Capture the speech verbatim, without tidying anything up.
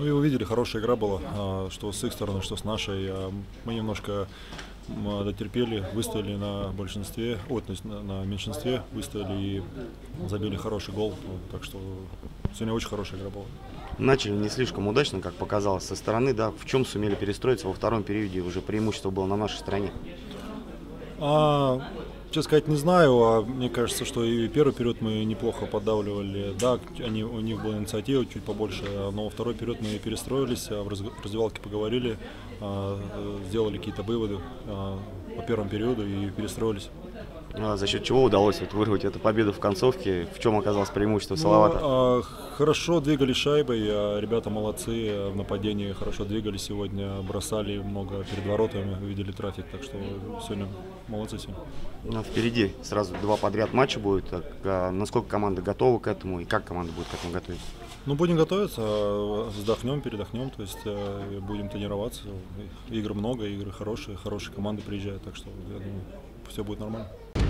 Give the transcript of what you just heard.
Ну и увидели, хорошая игра была, а, что с их стороны, что с нашей. А, Мы немножко м, дотерпели, выстояли на большинстве, ой, то есть на, на меньшинстве, выстояли и забили хороший гол. Вот, так что сегодня очень хорошая игра была. Начали не слишком удачно, как показалось со стороны, да. В чем сумели перестроиться во втором периоде? Уже преимущество было на нашей стороне. А, честно сказать, не знаю. А мне кажется, что и первый период мы неплохо поддавливали. Да, они, у них была инициатива чуть побольше, но во второй период мы перестроились, а в раз- раздевалке поговорили, а, э, сделали какие-то выводы а, по первому периоду и перестроились. А за счет чего удалось вот вырвать эту победу в концовке? В чем оказалось преимущество Ну, Салавата? а, хорошо двигали шайбой, а, ребята молодцы, а, в нападении хорошо двигали сегодня, бросали много перед воротами, видели трафик, так что сегодня молодцы сегодня. Ну, впереди сразу два подряд матча будет. Так, а насколько команда готова к этому и как команда будет к этому готовиться? Ну, будем готовиться, а, вздохнем, передохнем, то есть э, будем тренироваться. Игр много, игры хорошие, хорошие команды приезжают, так что я думаю, все будет нормально.